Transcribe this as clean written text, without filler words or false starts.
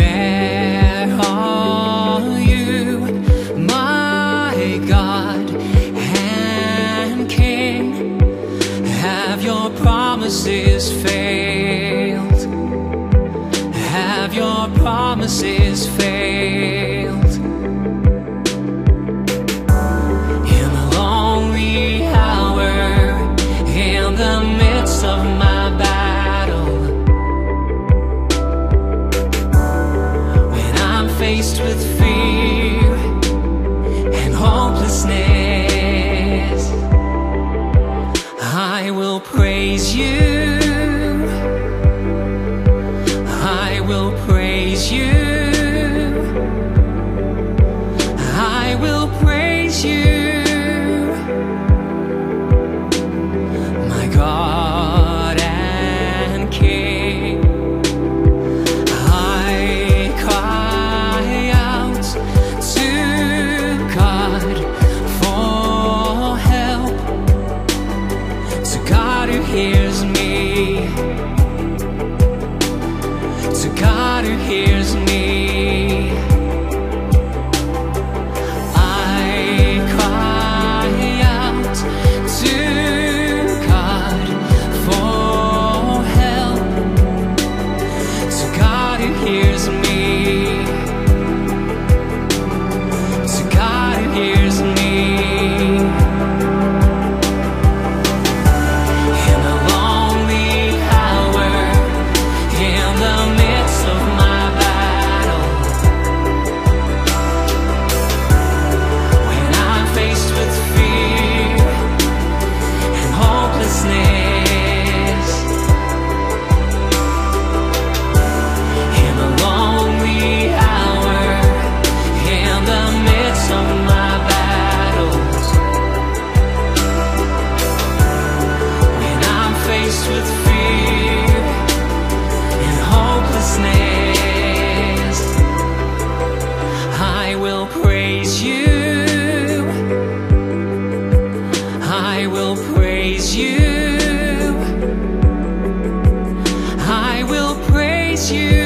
Where are you, my God and King? Have your promises failed? Have your promises failed? In the lonely hour, in the midst of my battle, when I'm faced with fear and hopelessness, I will praise you. I will praise you. I will praise you, my God and King. I cry out to God for help, to God who hears me, to God who hears me. I cry out to God for help, to God who hears me, to God who hears me. In the lonely hour, in the midst of my battle, when I'm faced with fear and hopelessness, in the lonely hour, in the midst of my battles, when I'm faced with fear and hopelessness, I will praise you. I will praise you. I will praise you.